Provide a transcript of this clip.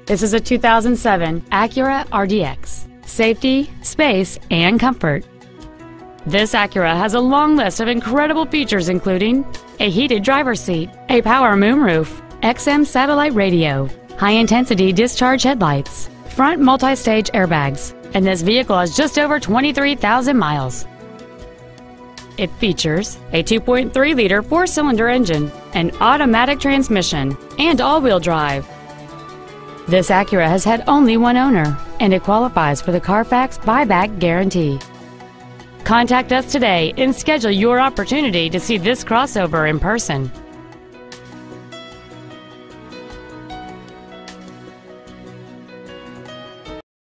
This is a 2007 Acura RDX. Safety, space, and comfort. This Acura has a long list of incredible features including a heated driver's seat, a power moonroof, XM satellite radio, high-intensity discharge headlights, front multi-stage airbags, and this vehicle has just over 23,000 miles. It features a 2.3-liter four-cylinder engine, an automatic transmission, and all-wheel drive. This Acura has had only one owner, and it qualifies for the Carfax buyback guarantee. Contact us today and schedule your opportunity to see this crossover in person.